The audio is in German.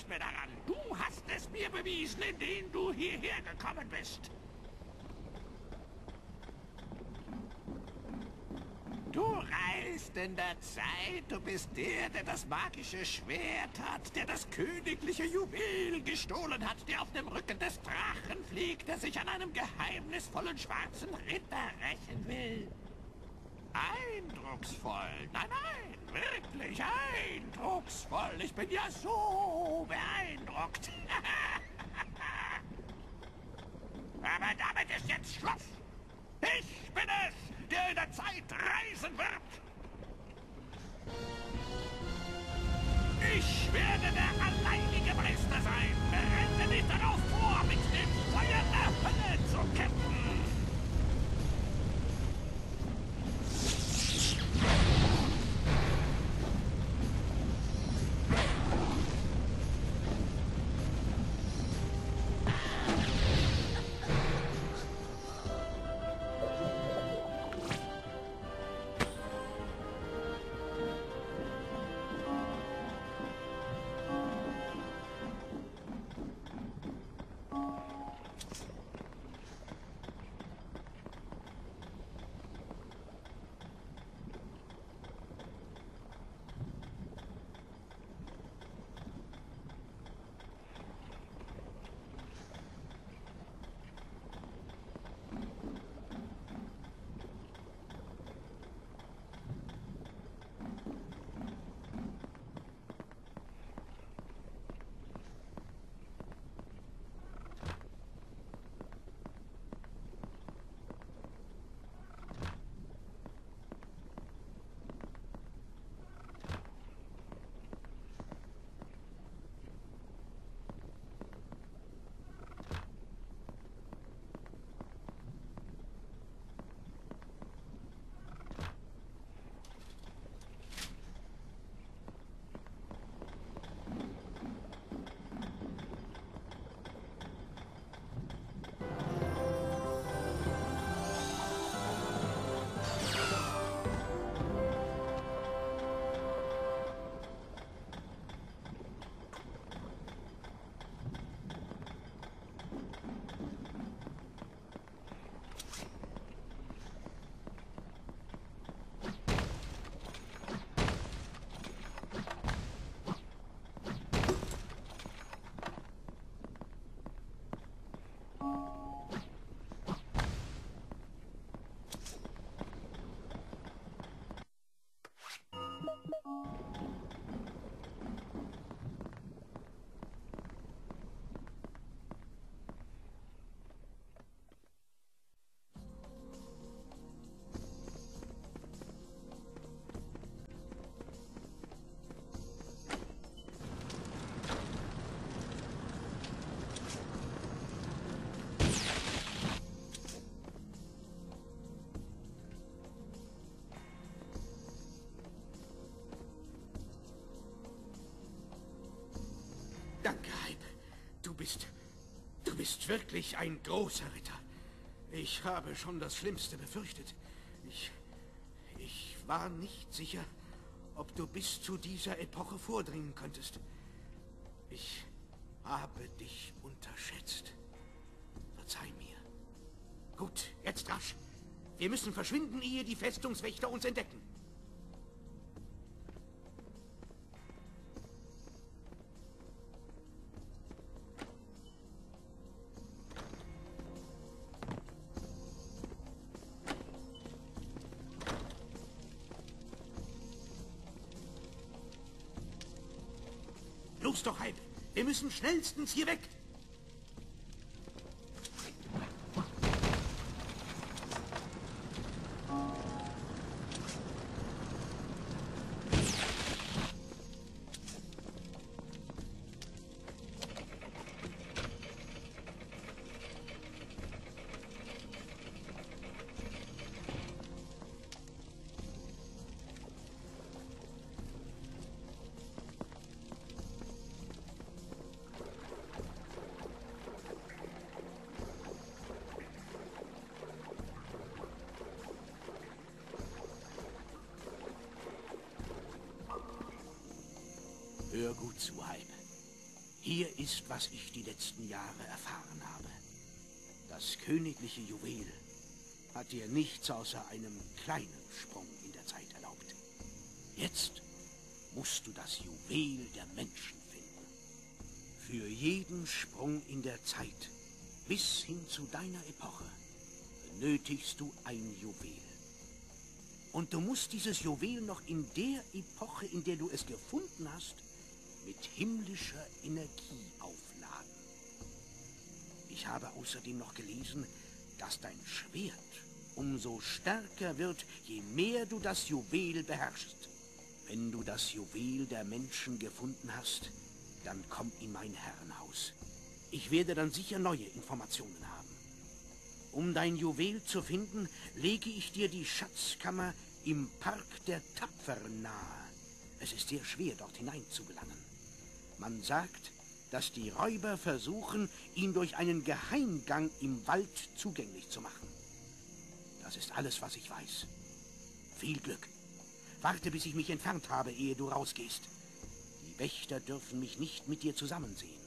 nichts mehr daran. Du hast es mir bewiesen, indem du hierher gekommen bist. Du reist in der Zeit, du bist der das magische Schwert hat, der das königliche Juwel gestohlen hat, der auf dem Rücken des Drachen fliegt, der sich an einem geheimnisvollen schwarzen Ritter rächen will. Eindrucksvoll. Nein, nein, wirklich eindrucksvoll. Ich bin ja so beeindruckt. Aber damit ist jetzt Schluss. Ich bin es, der in der Zeit reisen wird. Ich werde der alleinige Meister sein. Bereite dich darauf vor, mit dem Feuer der Hölle zu kämpfen. Danke, Hype. Du bist wirklich ein großer Ritter. Ich habe schon das Schlimmste befürchtet. Ich war nicht sicher, ob du bis zu dieser Epoche vordringen könntest. Ich habe dich unterschätzt. Verzeih mir. Gut, jetzt rasch. Wir müssen verschwinden, ehe die Festungswächter uns entdecken. Los doch, Hype. Wir müssen schnellstens hier weg. Hör gut zu, Hype. Hier ist, was ich die letzten Jahre erfahren habe. Das königliche Juwel hat dir nichts außer einem kleinen Sprung in der Zeit erlaubt. Jetzt musst du das Juwel der Menschen finden. Für jeden Sprung in der Zeit bis hin zu deiner Epoche benötigst du ein Juwel. Und du musst dieses Juwel noch in der Epoche, in der du es gefunden hast, mit himmlischer Energie aufladen. Ich habe außerdem noch gelesen, dass dein Schwert umso stärker wird, je mehr du das Juwel beherrschst. Wenn du das Juwel der Menschen gefunden hast, dann komm in mein Herrenhaus. Ich werde dann sicher neue Informationen haben. Um dein Juwel zu finden, lege ich dir die Schatzkammer im Park der Tapferen nahe. Es ist sehr schwer, dort hinein zu gelangen. Man sagt, dass die Räuber versuchen, ihn durch einen Geheimgang im Wald zugänglich zu machen. Das ist alles, was ich weiß. Viel Glück. Warte, bis ich mich entfernt habe, ehe du rausgehst. Die Wächter dürfen mich nicht mit dir zusammensehen.